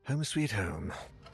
Home sweet home.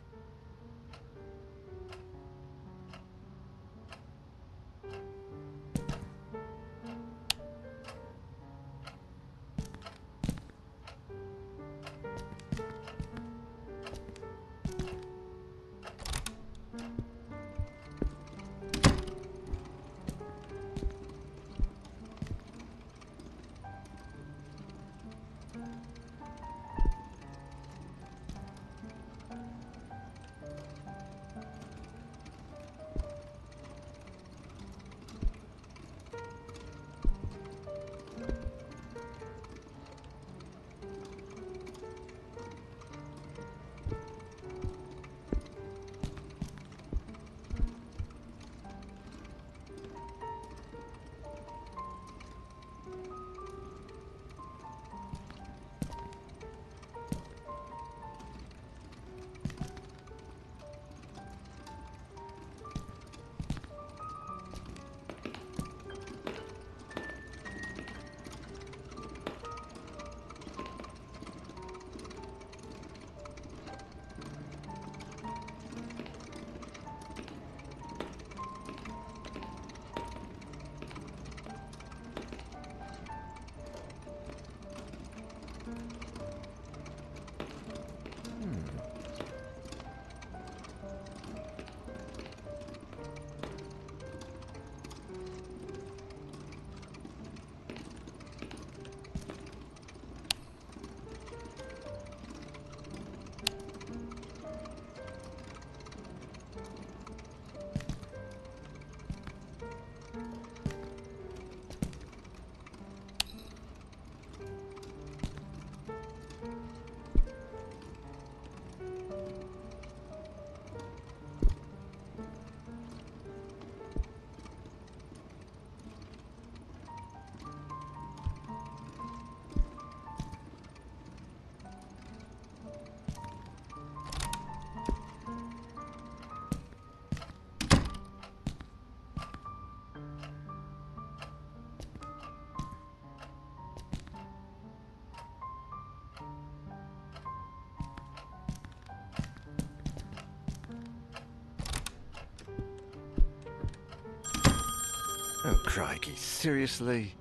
Oh, crikey, seriously?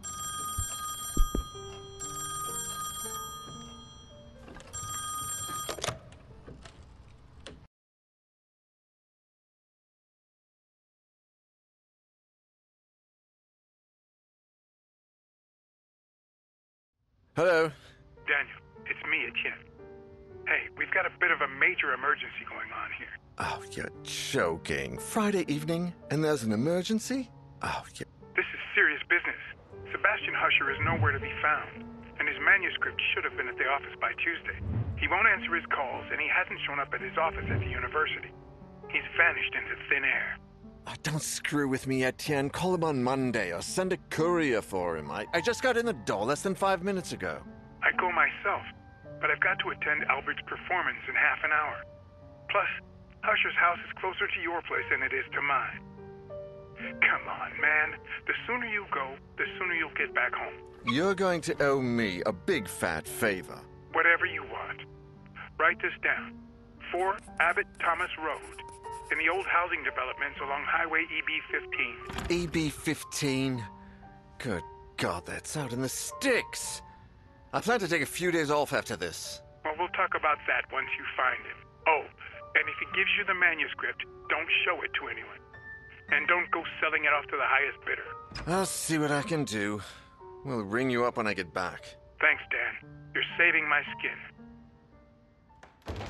Hello? Daniel, it's me, Etienne. Hey, we've got a bit of a major emergency going on here. Oh, you're joking. Friday evening, and there's an emergency? Oh, yeah. This is serious business. Sebastian Husher is nowhere to be found, and his manuscript should have been at the office by Tuesday. He won't answer his calls, and he hasn't shown up at his office at the university. He's vanished into thin air. Oh, don't screw with me, Etienne. Call him on Monday, or send a courier for him. I just got in the door less than 5 minutes ago. I'd go myself, but I've got to attend Albert's performance in half an hour. Plus, Husher's house is closer to your place than it is to mine. Come on, man. The sooner you go, the sooner you'll get back home. You're going to owe me a big fat favor. Whatever you want. Write this down. 4 Abbott Thomas Road, in the old housing developments along Highway EB-15. EB-15? Good God, that's out in the sticks. I plan to take a few days off after this. Well, we'll talk about that once you find him. Oh, and if he gives you the manuscript, don't show it to anyone. And don't go selling it off to the highest bidder. I'll see what I can do. We'll ring you up when I get back. Thanks, Dan. You're saving my skin.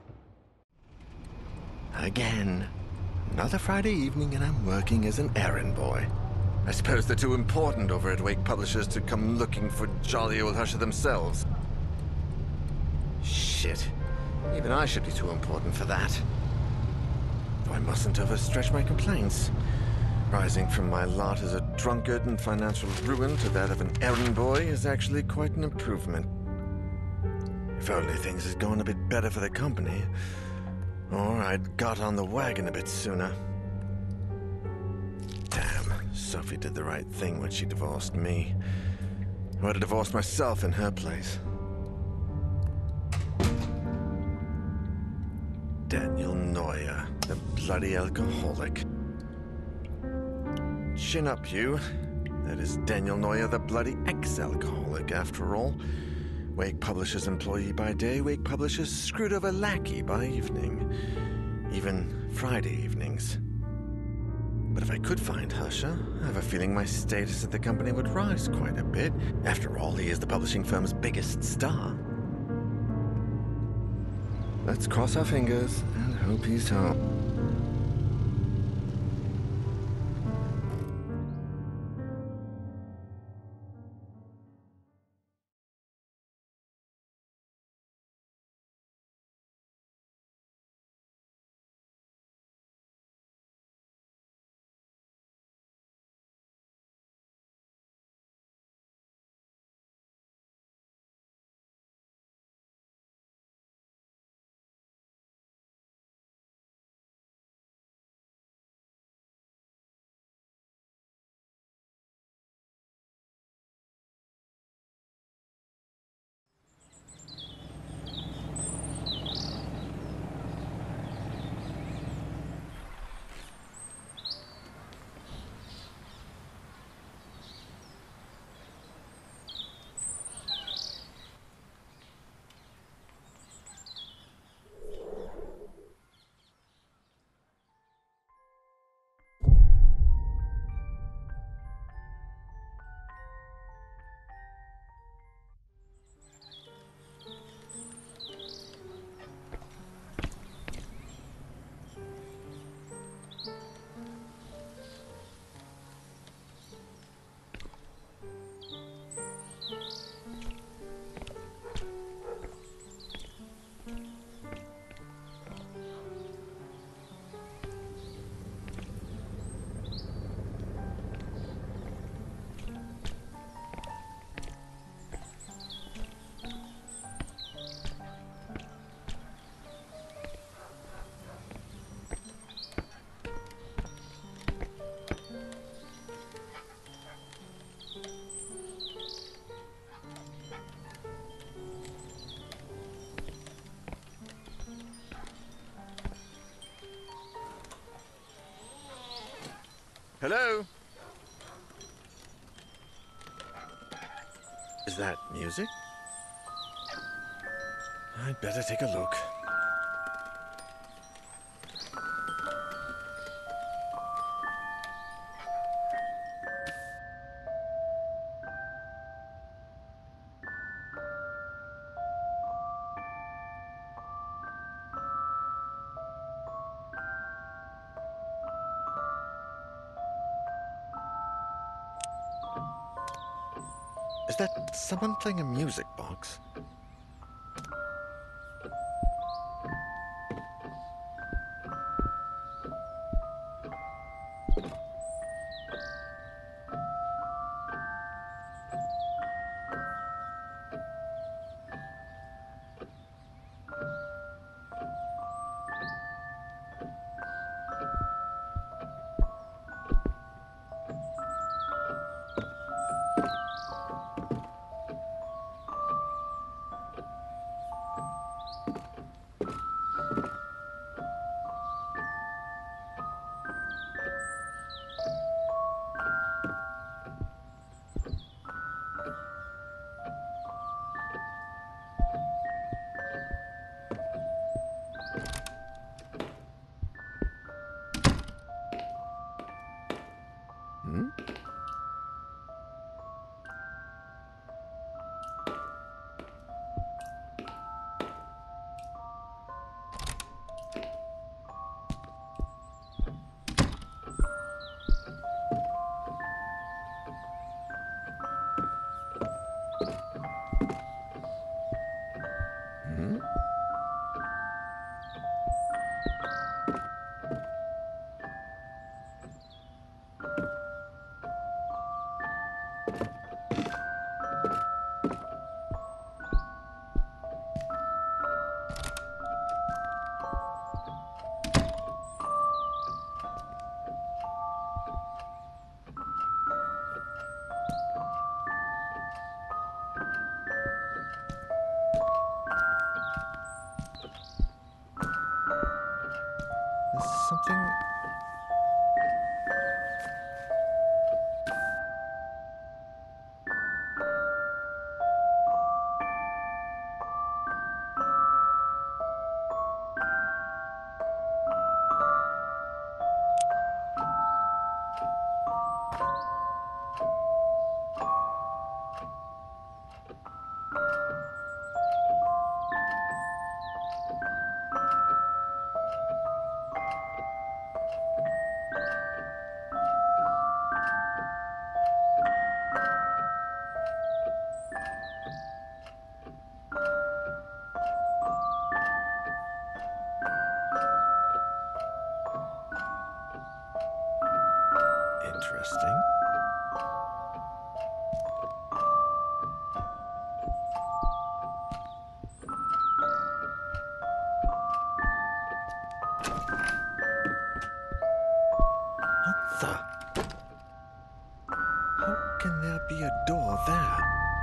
Again. Another Friday evening and I'm working as an errand boy. I suppose they're too important over at Wake Publishers to come looking for jolly old Husher themselves. Shit. Even I should be too important for that. Though I mustn't overstretch my complaints. Rising from my lot as a drunkard and financial ruin to that of an errand boy is actually quite an improvement. If only things had gone a bit better for the company, or I'd got on the wagon a bit sooner. Damn, Sophie did the right thing when she divorced me. I would have divorced myself in her place. Daniel Neuer, the bloody alcoholic. Chin up, you. That is Daniel Neuer, the bloody ex-alcoholic, after all. Wake Publishers employee by day, Wake Publishers screwed over lackey by evening. Even Friday evenings. But if I could find Herscher, I have a feeling my status at the company would rise quite a bit. After all, he is the publishing firm's biggest star. Let's cross our fingers and hope he's home. Hello? Is that music? I'd better take a look. Is that someone playing a music box? something? Interesting. What the? How can there be a door there?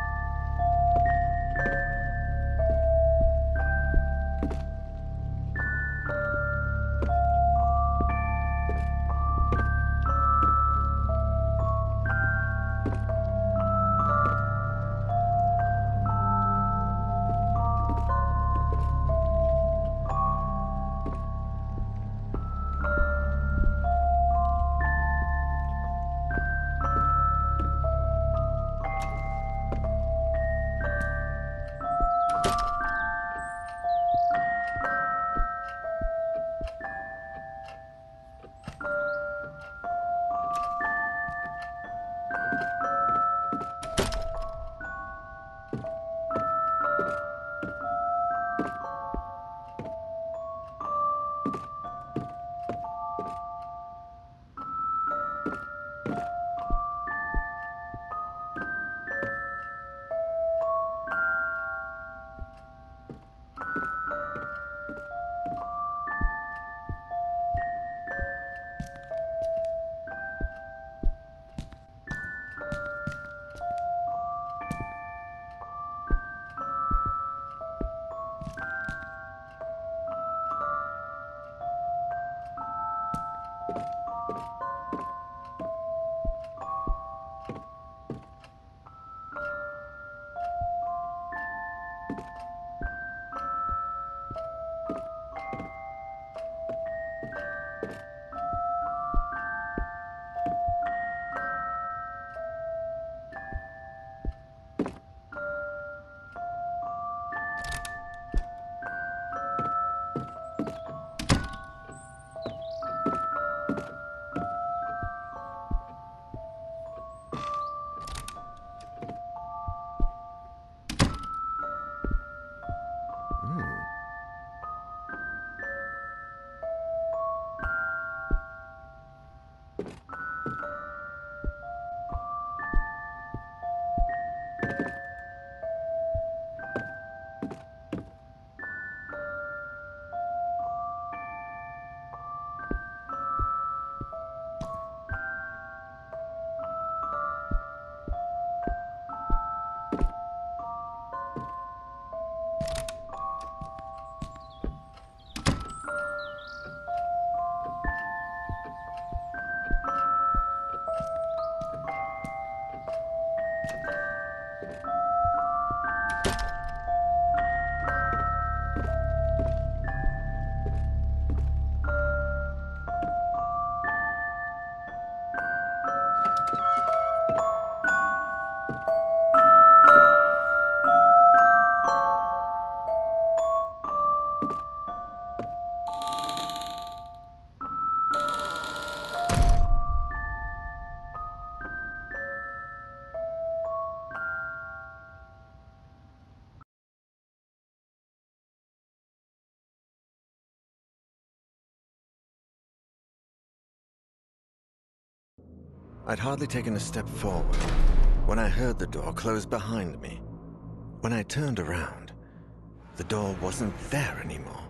I'd hardly taken a step forward when I heard the door close behind me. When I turned around, the door wasn't there anymore,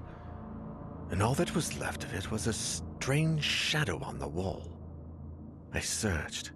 and all that was left of it was a strange shadow on the wall. I searched.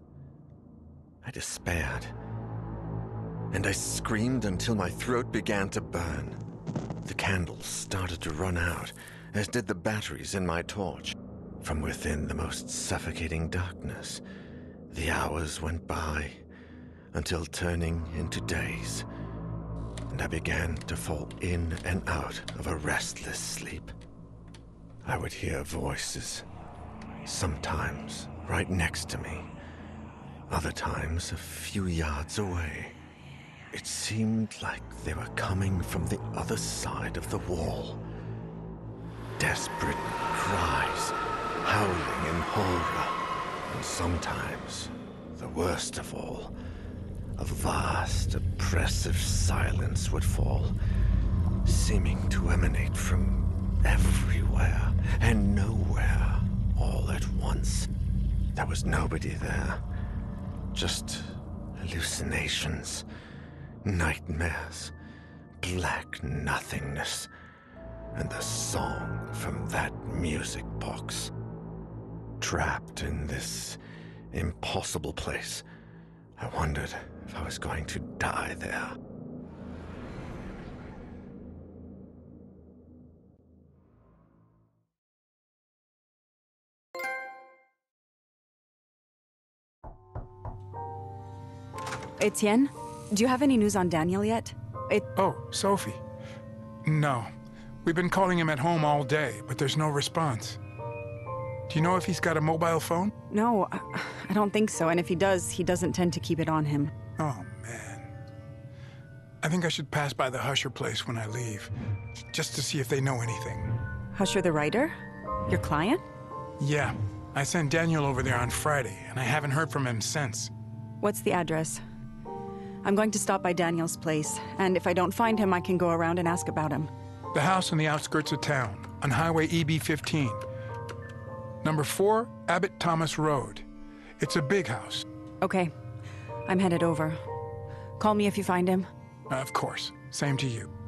I despaired. And I screamed until my throat began to burn. The candles started to run out, as did the batteries in my torch. From within the most suffocating darkness, the hours went by until turning into days, and I began to fall in and out of a restless sleep. I would hear voices, sometimes right next to me, other times a few yards away. It seemed like they were coming from the other side of the wall. Desperate cries, howling in horror, and sometimes, the worst of all, a vast, oppressive silence would fall, seeming to emanate from everywhere and nowhere all at once. There was nobody there, just hallucinations, nightmares, black nothingness, and the song from that music box. Trapped in this impossible place, I wondered if I was going to die there. Etienne, do you have any news on Daniel yet? Oh, Sophie. No. We've been calling him at home all day, but there's no response. Do you know if he's got a mobile phone? No, I don't think so, and if he does, he doesn't tend to keep it on him. Oh, man. I think I should pass by the Husher place when I leave, just to see if they know anything. Husher the writer? Your client? Yeah. I sent Daniel over there on Friday, and I haven't heard from him since. What's the address? I'm going to stop by Daniel's place, and if I don't find him, I can go around and ask about him. The house on the outskirts of town, on Highway EB-15. Number 4, Abbott Thomas Road. It's a big house. Okay. I'm headed over. Call me if you find him. Of course. Same to you.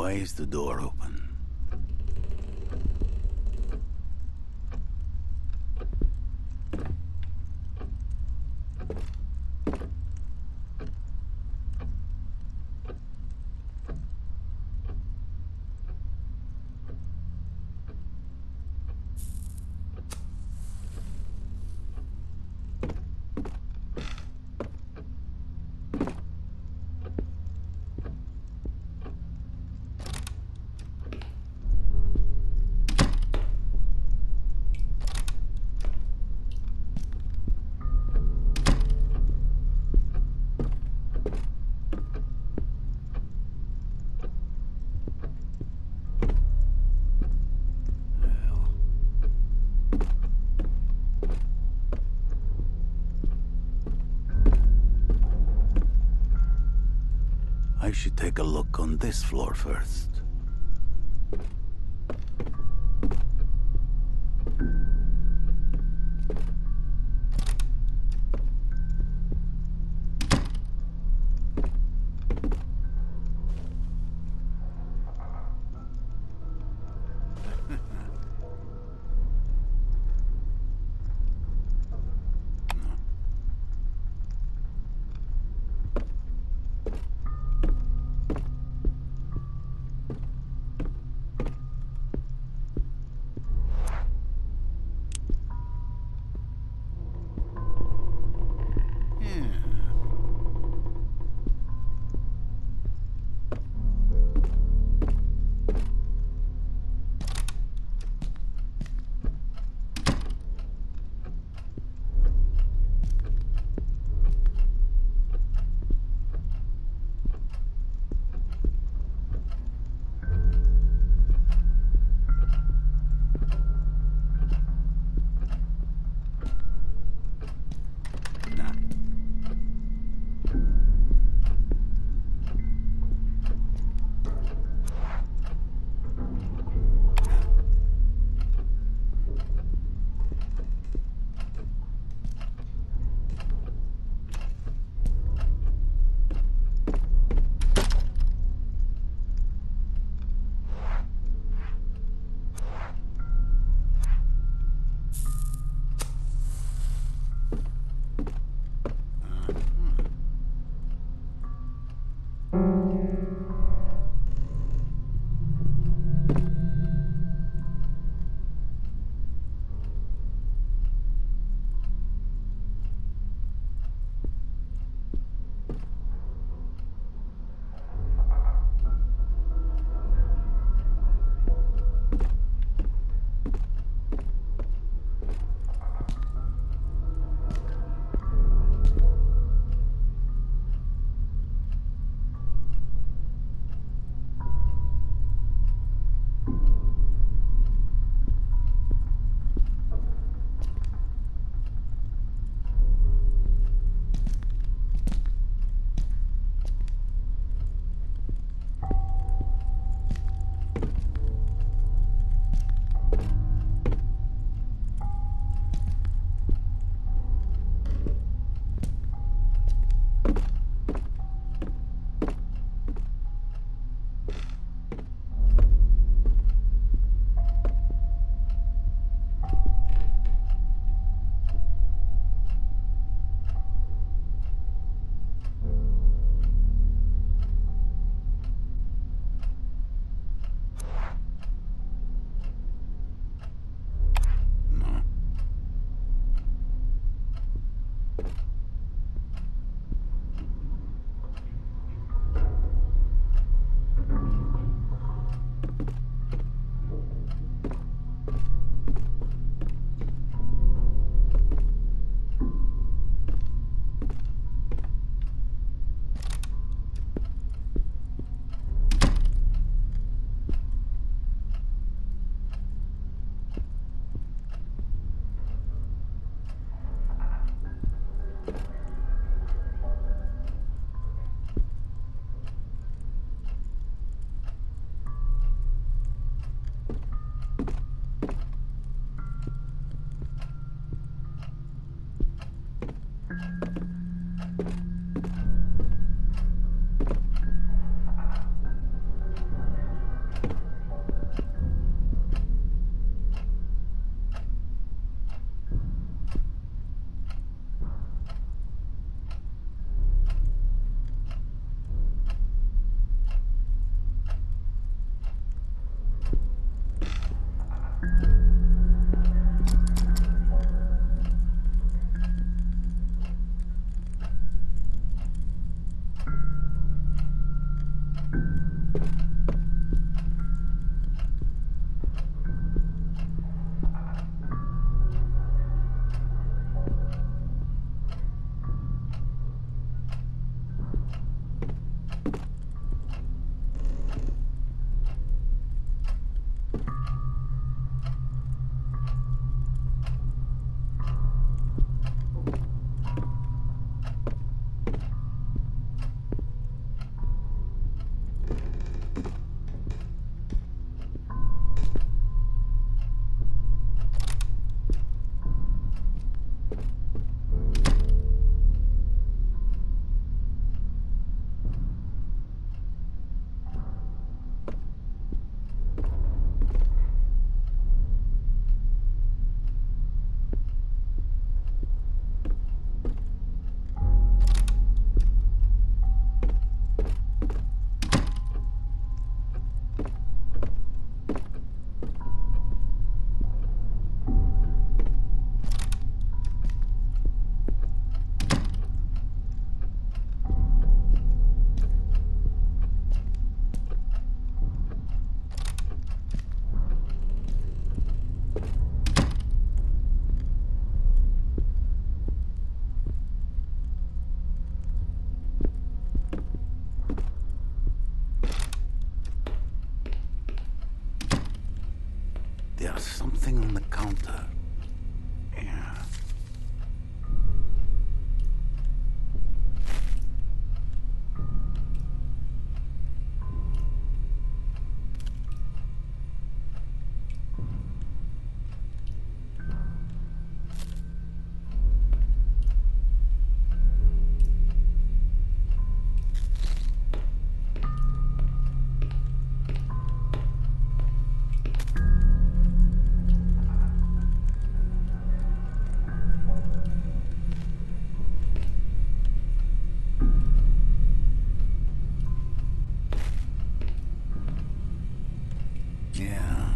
Why is the door open? I should take a look on this floor first. There's something on the counter. Yeah. Yeah.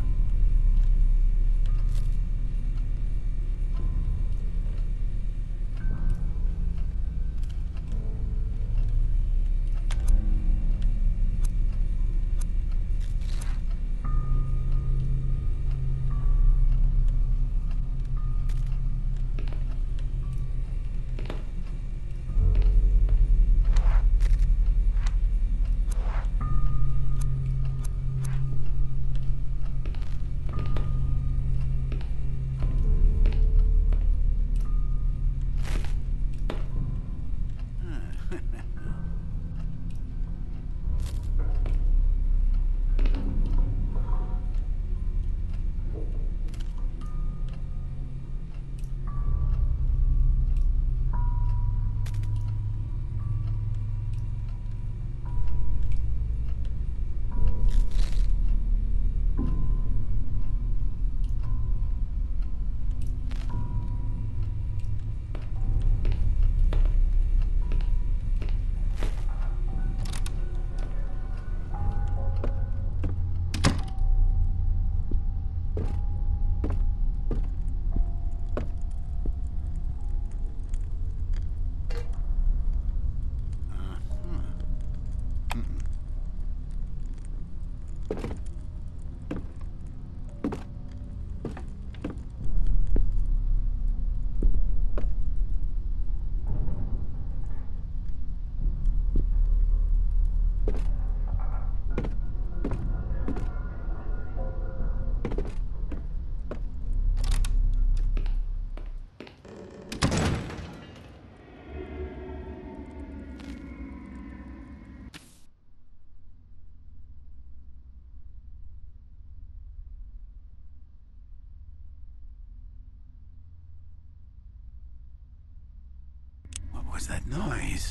What was that noise?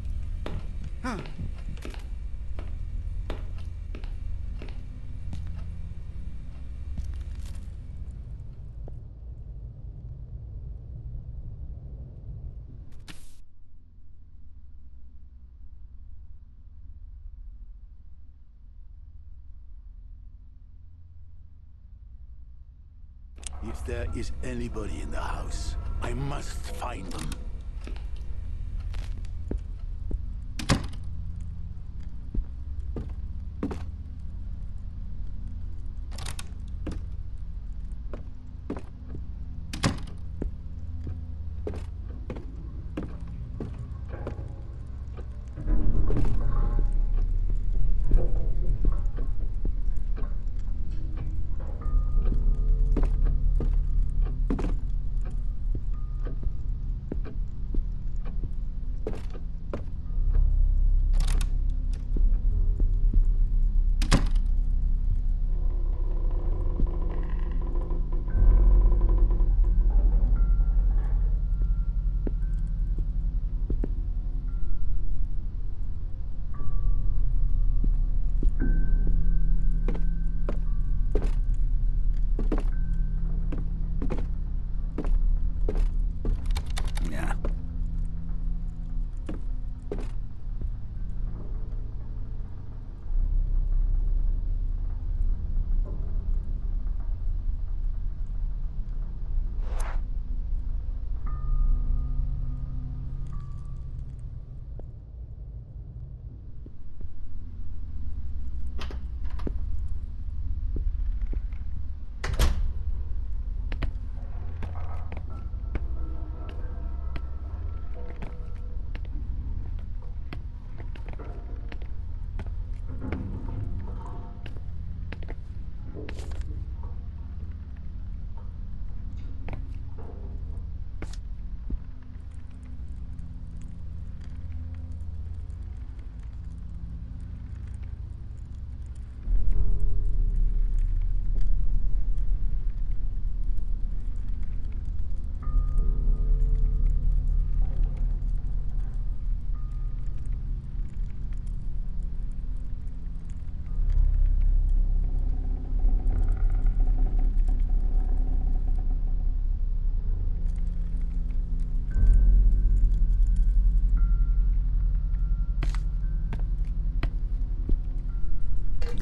Huh. If there is anybody in the house, I must find them.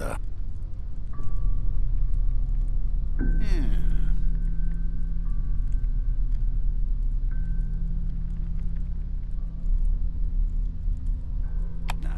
wonder. Yeah. Nah.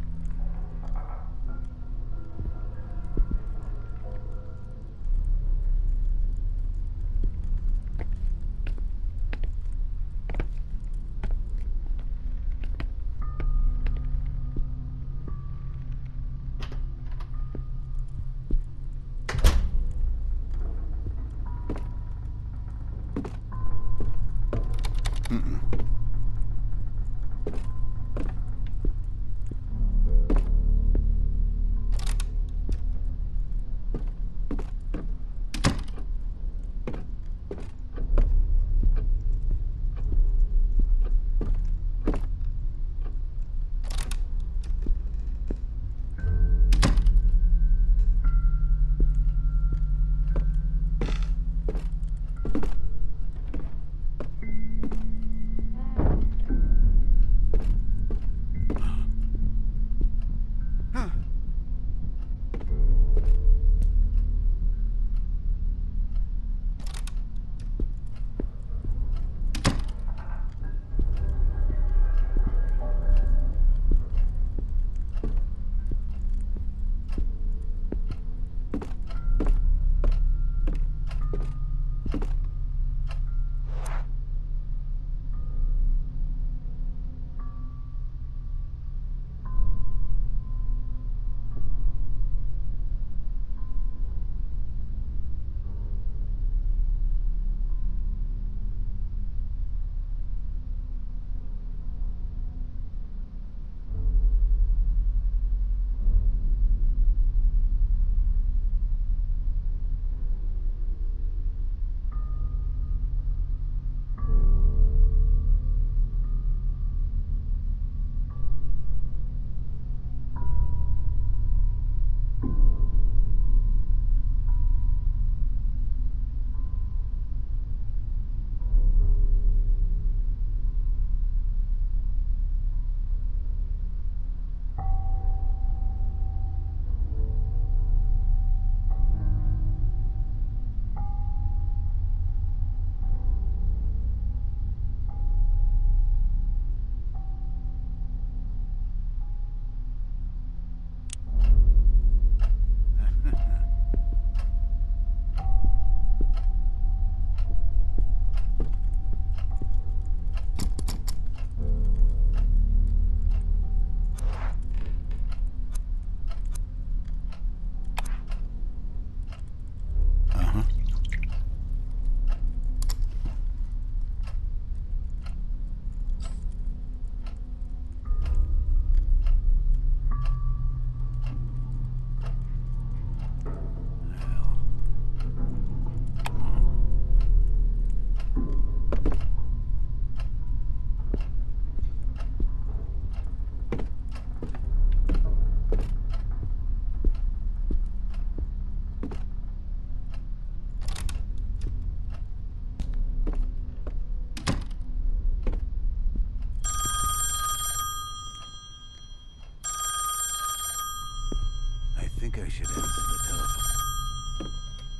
I should answer the telephone.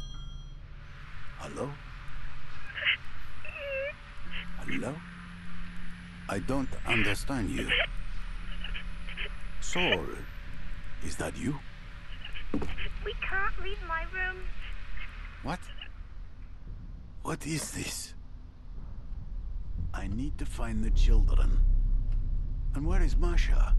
Hello? Hello? I don't understand you. Saul, is that you? We can't leave my room. What? What is this? I need to find the children. And where is Masha?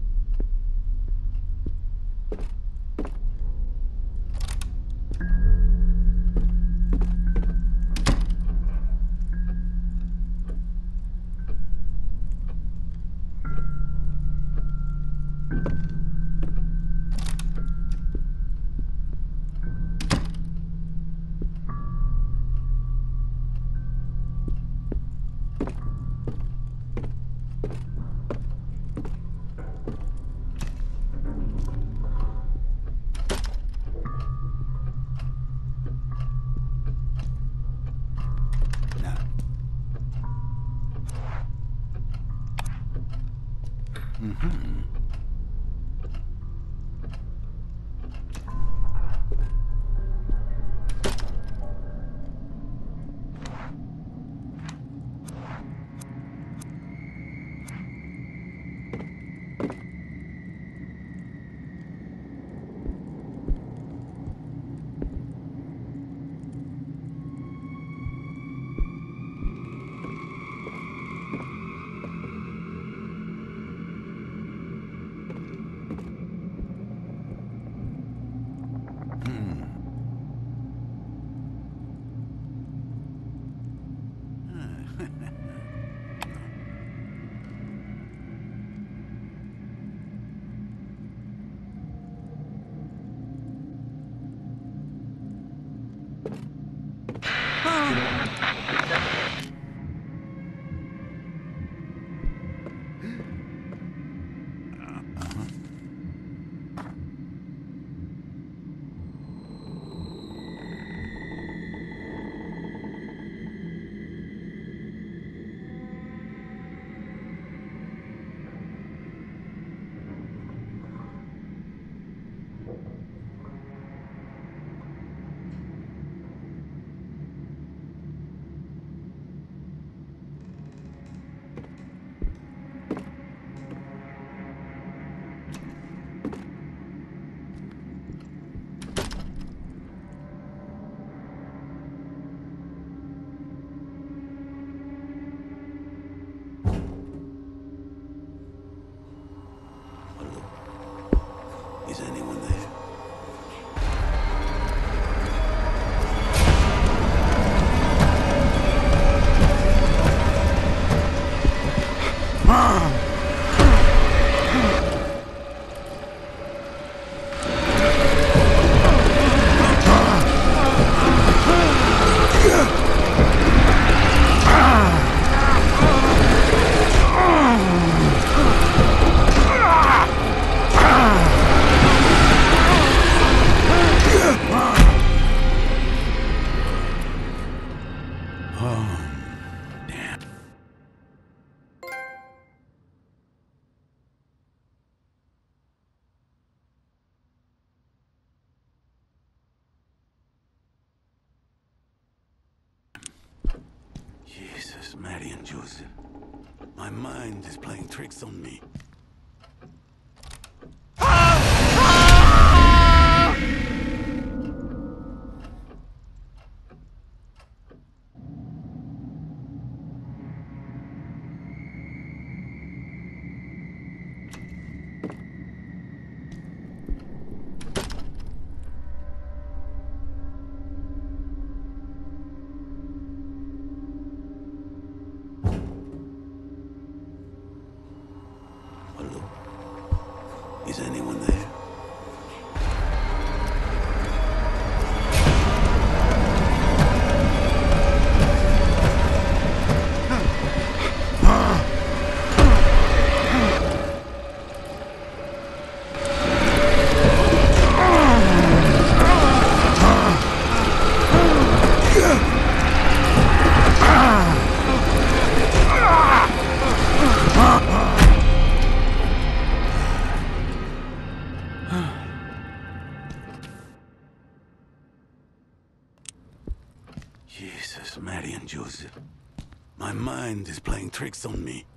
Jesus, Mary and Joseph. My mind is playing tricks on me. Hello? Is anyone there? Jesus, Mary and Joseph. My mind is playing tricks on me.